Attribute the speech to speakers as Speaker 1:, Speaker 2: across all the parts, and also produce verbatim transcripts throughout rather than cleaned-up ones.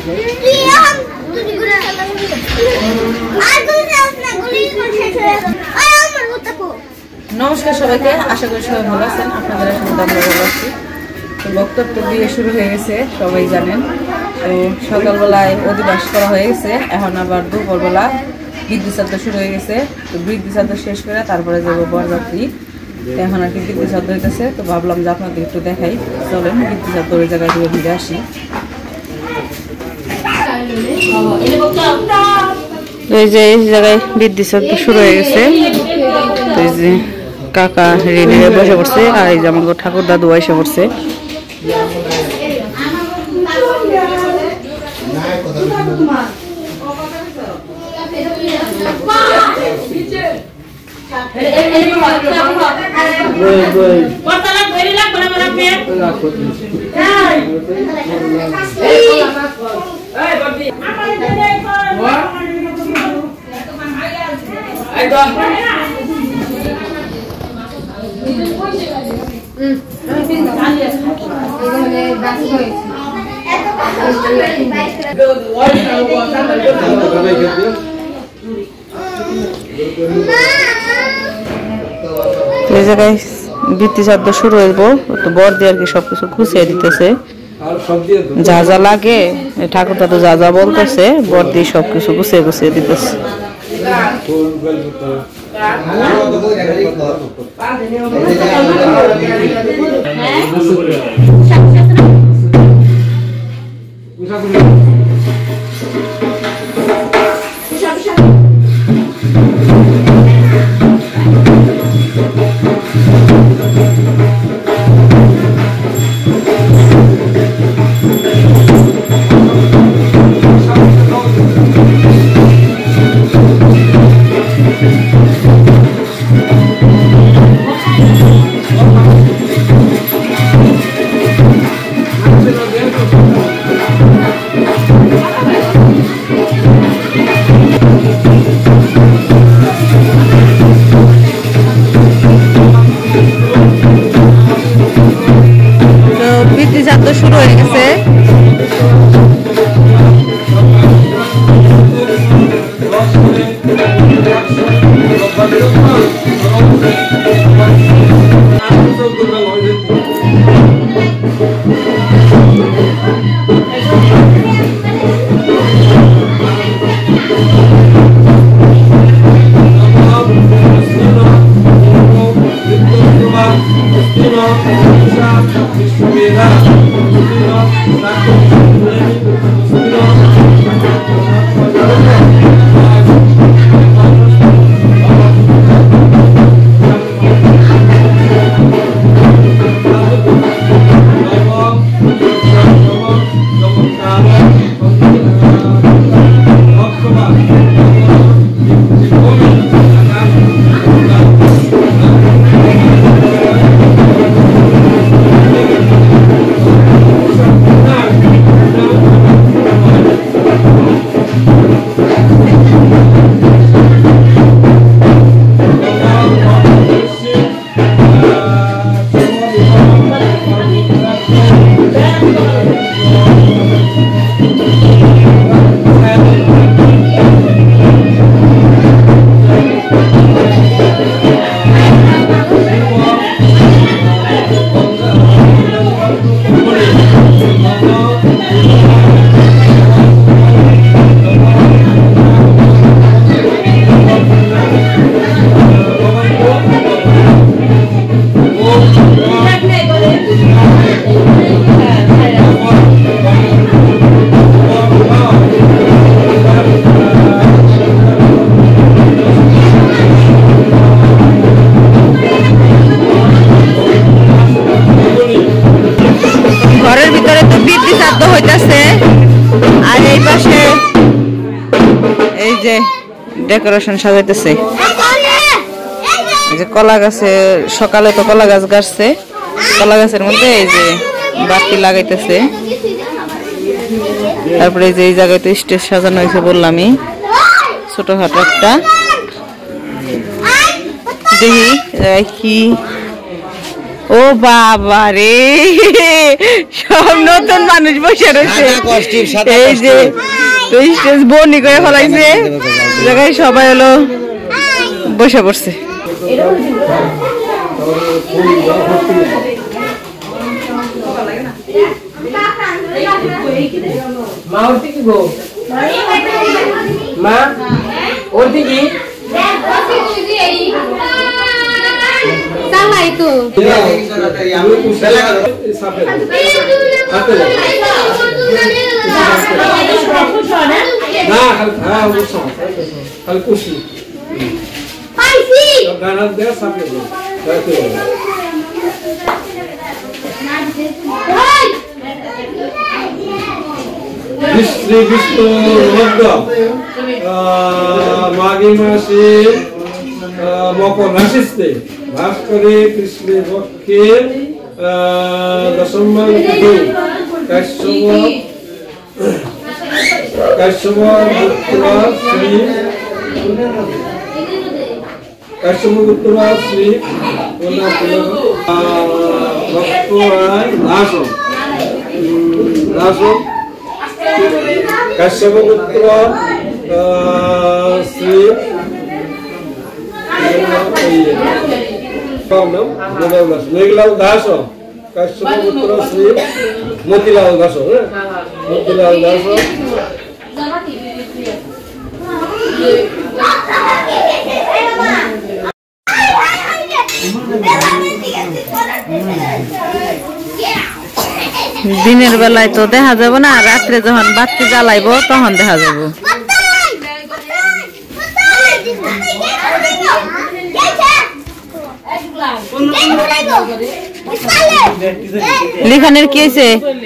Speaker 1: নমস্কার সবাইকে, আশা করি সবাই ভালো আছেন। আপনাদের আসলে আমরা ভালো আছি। তো বক্তব্য দিয়ে শুরু হয়ে গেছে, সবাই জানেন। তো সকালবেলায় অধিবাস করা হয়ে গেছে, এখন আবার দুপুরবেলা বৃদ্ধি চাদ্দ শুরু হয়ে গেছে। তো বৃদ্ধি চাদ্দ শেষ করে তারপরে যাবো বরযাত্রী। এখন আর কি বৃদ্ধি চাদ্দ হইতেছে, তো ভাবলাম যে আপনাদের একটু দেখাই। চলেন বৃদ্ধি চাদ্দ ওই জায়গায় দিয়ে ঘুরে আসি। এই যে এই জায়গায় বৃদ্ধি চাদ্দ শুরু হয়ে গেছে। তো এই যে কাকা রেডি হয়ে বসে পড়ছে, আর এই যে আমাকে ঠাকুর দাদু এসে পড়ছে। এই জায়গায় বৃত্তি চাদ্দ শুরু হইব, তো বর দিয়ে আর কি সবকিছু গুছিয়ে দিতেছে, যা যা লাগে ঠাকুর দাদু যা যা বলতেছে বর দিয়ে সবকিছু গুছিয়ে গুছিয়ে দিতেছে। শুরু হয়ে গেছে। আর এই পাশে এই যে ডেকোরেশন সাজাইতেছে, এই যে কলা গাছে সকালে তো কলা গাছ গাছছে, কলা গাছের মধ্যে এই যে বাতি লাগাইতেছে। তারপরে এই যে এই জায়গায় তো স্টেজ সাজানো হয়েছে বললামই, ছোটখাটো একটা। দেখি কি ও বাবা রে সব নতুন মানুষ বসে রয়েছে এই যে স্টেজ বনি করে ফেলাইছে জায়গায় সবাই হলো বসে পড়ছে
Speaker 2: মা ওর কি গো মা ওর কি
Speaker 3: সালাই তো
Speaker 2: আমি কুশলা সাপে হাতে না হ্যাঁ ও সব কাল কুশি পাইছি গানা দে সাপে রাতে শ্রী বিষ্ণু ভক্ত মাঘী মাসে মকর রাশিতে বাস করে কৃষ্ণের পক্ষে দশম কাশ্যপ কাশ্যপ পুত্র শ্রী কাশ্যপ পুত্র শ্রী ভক্ত দাস দাস কাশ্যপ পুত্র শ্রী মেঘলাল দাস কাশ্যপ পুত্র শ্রী মতিলাল দাস মতিলাল দাস
Speaker 1: দিনের বেলায় তো দেখা যাবে না রাত্রে যখন বাতি জ্বালাইব তখন দেখা যাবো লিখানের কি হয়েছে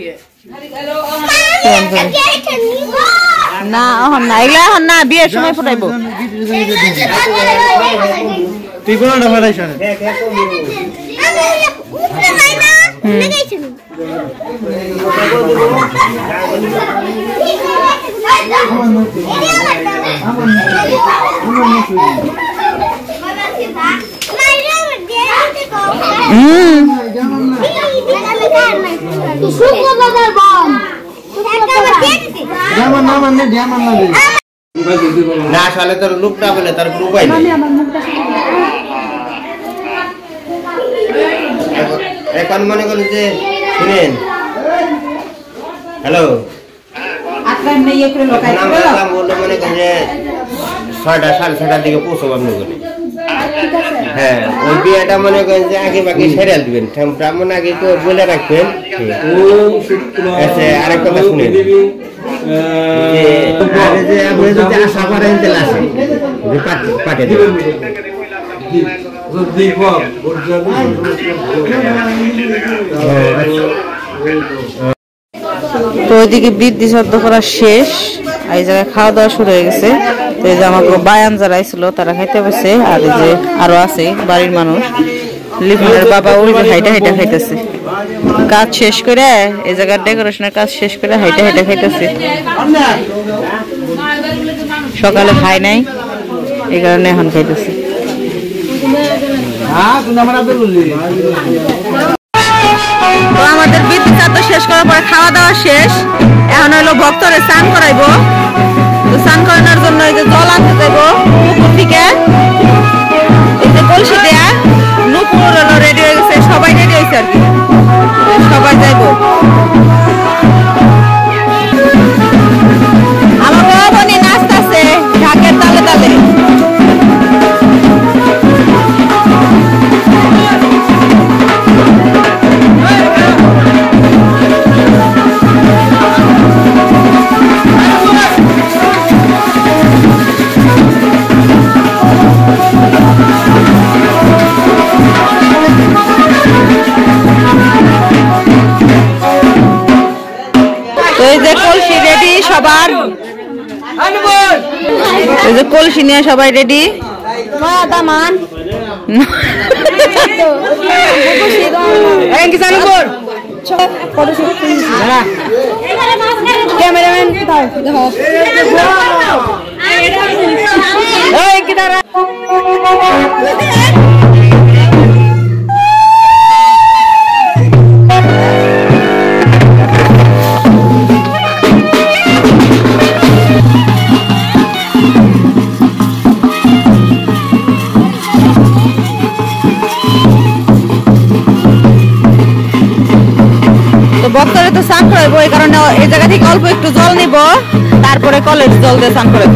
Speaker 1: না এখন না এগুলা এখন না বিয়ের সময় ফুটাইবো
Speaker 4: তুই কোনটা ফেলাইছ না আসলে তোর লুকটা বলে তার উপায় নেই এখন মনে করি যে শুনেন হ্যালো বললো মনে করেন যে ছয়টা সাড়ে ছয়টার দিকে পৌঁছবো আপনি করে হ্যাঁ ওই বিয়েটা মনে করেন যে আগে বাকি সেরিয়াল দিবেন ব্রাহ্মণ আগে তো বলে রাখবেন আরেক কথা শুনেন যে আপনি যদি আশা করেন তাহলে আসেন পাঠিয়ে দেবেন
Speaker 1: তো ওইদিকে বৃদ্ধি শ্রদ্ধ করা শেষ এই জায়গায় খাওয়া দাওয়া শুরু হয়ে গেছে তো এই যে আমাকে বায়ান যারা ছিল তারা খাইতে বসে আর এই যে আরো আছে বাড়ির মানুষ লিফনের বাবা ওই যে হাইটা হাইটা খাইতেছে কাজ শেষ করে এই জায়গার ডেকোরেশনের কাজ শেষ করে হাইটা হাইটা খাইতেছে সকালে খাই নাই এই কারণে এখন খাইতেছে তো আমাদের বিদ্যুৎ তো শেষ করার পরে খাওয়া দাওয়া শেষ এখন হলো ভক্তরে স্নান করাইবো তো স্নান করানোর জন্য এই যে জল আনতে যাবো পুকুর থেকে এই যে কলসি দেয়া নুপুর হলো রেডি হয়ে গেছে সবাই রেডি হয়েছে আর কি সবাই যাইবো আমার বাবা নাচতেছে ঢাকের তালে তালে সবার এই যে কলসি নিয়ে সবাই রেডি দামান ক্যামেরাম্যান স্নান করাবো, এই কারণে এই জায়গা থেকে অল্প একটু জল নিব, তারপরে কলের জল দিয়ে স্নান করাবো।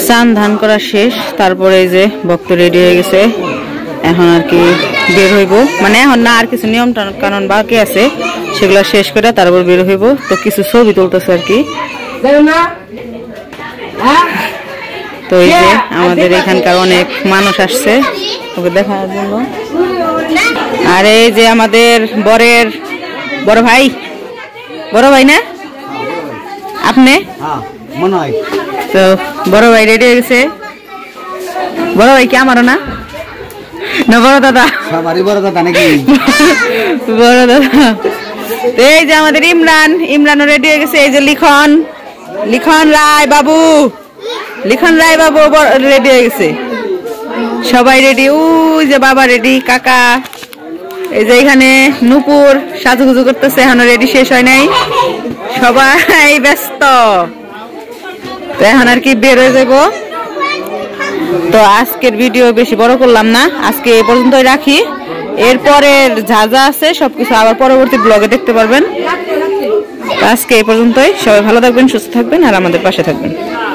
Speaker 1: স্নান ধান করা শেষ, তারপরে এই যে ভক্ত রেডি হয়ে গেছে, এখন আর কি বের হইব, মানে এখন না আর কিছু নিয়ম কানুন বাকি আছে সেগুলো শেষ করে তারপর বের হইব। তো কিছু ছবি তুলতেছে আর কি। তো এই যে আমাদের এখানকার অনেক মানুষ আসছে ওকে দেখার জন্য। আর এই যে আমাদের বরের বড় ভাই, বড় ভাই না আপনি?
Speaker 3: মনে হয়
Speaker 1: তো বড় ভাই রেডি হয়ে গেছে। বড় ভাই কি আমারও না না বড় দাদা?
Speaker 3: সবারই বড় দাদা নাকি?
Speaker 1: বড় দাদা। তো এই যে আমাদের ইমরান, ইমরানও রেডি হয়ে গেছে। এই যে লিখন, লিখন রায় বাবু, লিখন রায় বাবু রেডি হয়ে গেছে। সবাই রেডি। ওই যে বাবা রেডি, কাকা। এই যে এখানে নূপুর সাজুগুজু করতেছে, এখনো রেডি শেষ হয় নাই, সবাই ব্যস্ত। তো এখন আর কি বের হয়ে যাবো। তো আজকের ভিডিও বেশি বড় করলাম না, আজকে এই পর্যন্তই রাখি। এরপরের যা যা আছে সবকিছু আবার পরবর্তী ব্লগে দেখতে পারবেন। আজকে এই পর্যন্তই। সবাই ভালো থাকবেন, সুস্থ থাকবেন আর আমাদের পাশে থাকবেন।